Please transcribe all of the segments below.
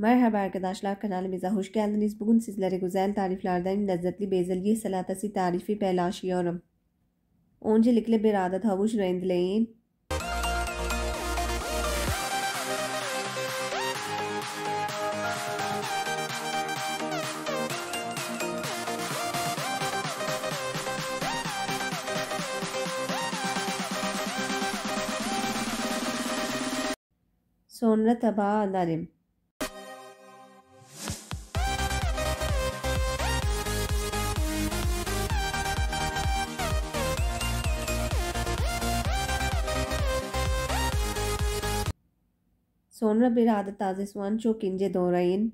Merhaba arkadaşlar, kanalımıza hoş geldiniz. Bugün sizlere güzel tariflerden lezzetli bezelye salatası tarifi paylaşıyorum. Öncelikle bir adet havuç rendeleyin. Sonra tabağa alalım. Sonra bir adet taze soğan çok ince doğrayın.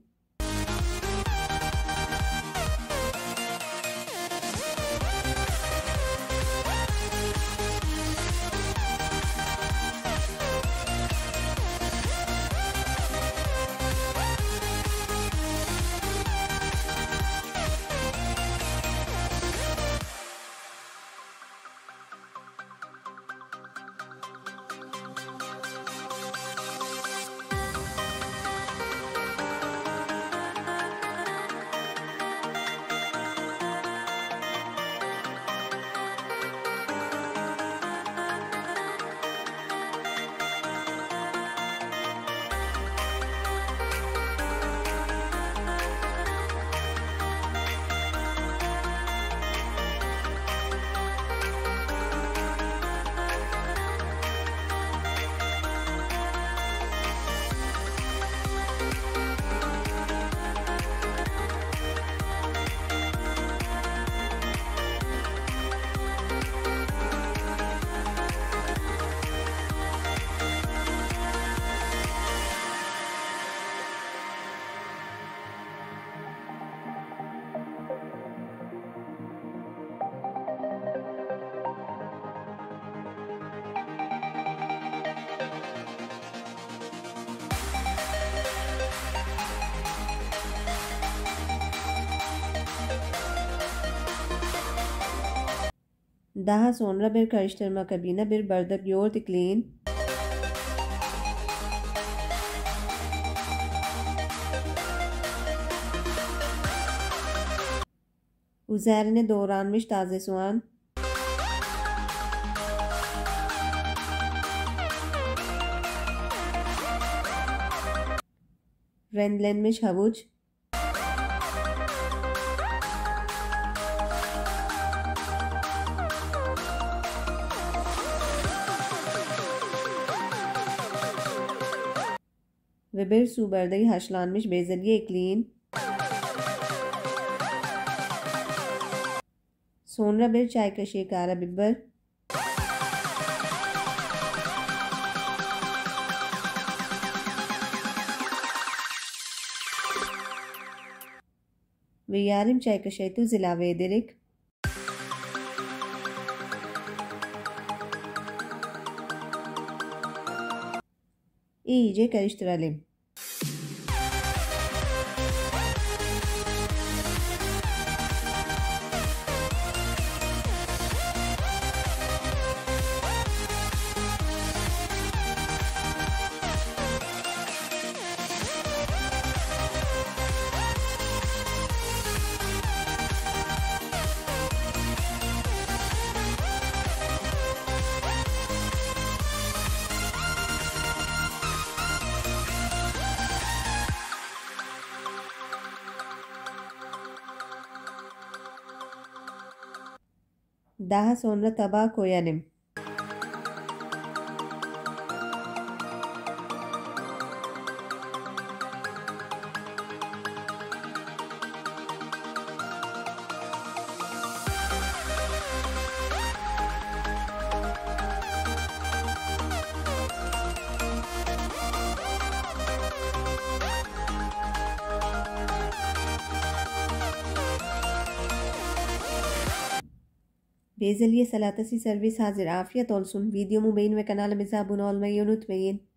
Daha sonra bir karıştırma kabine bir bardak yoğurt ekleyin. Üzerine doğranmış taze soğan, rendelenmiş havuç, ve bir su bardağı haşlanmış bezelye ekleyin. Sonra bir çay kaşığı karabiber, ve yarım çay kaşığı tuz ilave ederek iyice karıştıralım. Daha sonra tabağa koyalım. Bezelye salatası servis hazır. Afiyet olsun. Videomu beğen ve kanalıma abone olmayı unutmayın.